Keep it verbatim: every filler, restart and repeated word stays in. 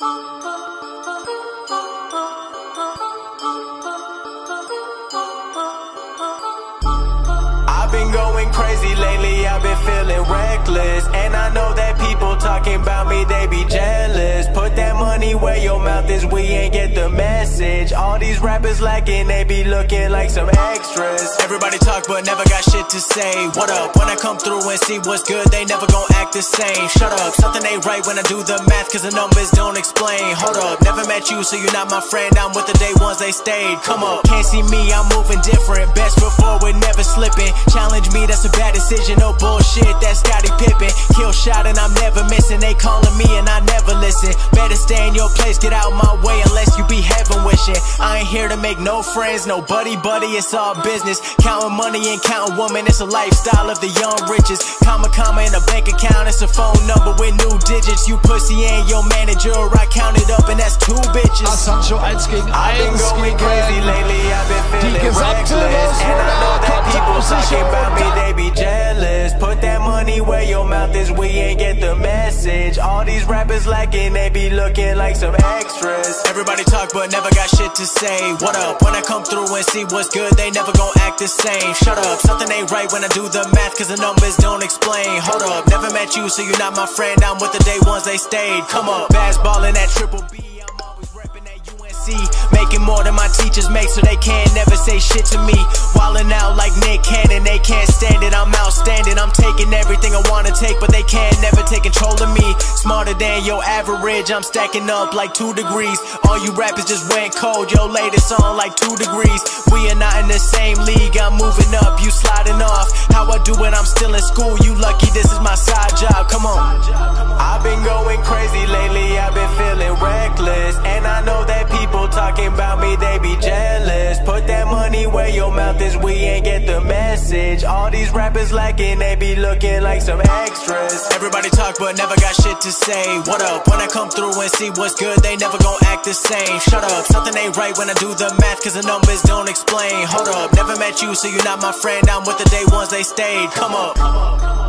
I've been going crazy lately, I've been feeling reckless, and I know that people talking about me, they be jealous. Put that money where your mouth is, we ain't get the message. All these rappers lacking, they be looking like some extras. Everybody talk but never got shit to say. What up? When I come through and see what's good, they never gon' act the same. Shut up, something ain't right when I do the math, cause the numbers don't explain. Hold up, never met you, so you're not my friend. I'm with the day ones, they stayed. Come up, can't see me, I'm moving different. Best foot forward, never slipping. Challenge me, that's a bad decision. No bullshit, that's Scottie Pippen. Kill shot and I'm never missing. They calling me and I never listen. Better stay in your place, get out my way unless you be heaven wishing. I ain't here to make no friends, no buddy buddy, it's all business. Counting money and counting woman, it's a lifestyle of the young riches. Comma comma in a bank account, it's a phone number with new digits. You pussy ain't your manager, I count it up and that's two bitches. Sancho eins gegen eins gegen crazy lately, I've been feeling reckless, and I know that people talking about me, they be jealous. Put that money where your mouth is, we ain't get the message. All these rappers lacking, they be looking like some extras. Everybody talk but never got shit to say. What up? When I come through and see what's good, they never gon' act the same. Shut up, something ain't right when I do the math, cause the numbers don't explain. Hold up, never met you, so you're not my friend. I'm with the day ones, they stayed. Come up, basketballin' at Triple B, I'm always reppin' at U N C. Making more than my teachers make, so they can't never say shit to me. Wildin' out like Nick Cannon, they can't stand it, I'm outstanding. I'm taking everything I wanna take, but they can't never take control of me. Smarter than your average, I'm stacking up like two degrees. All you rappers just went cold, your latest song like two degrees. We are not in the same league, I'm moving up, you sliding off. How I do it, I'm still in school, you lucky this is my side job, come on. I've been going crazy lately, I've been feeling reckless, and I know that people talking about me, they be jealous. Put that money where your mouth is, we ain't get the message. All these rappers lacking, they be looking like some extras. Everybody talk but never got shit to say. What up? When I come through and see what's good, they never gon' act the same. Shut up, something ain't right when I do the math, cause the numbers don't explain. Hold up, never met you, so you're not my friend. I'm with the day ones, they stayed. Come up.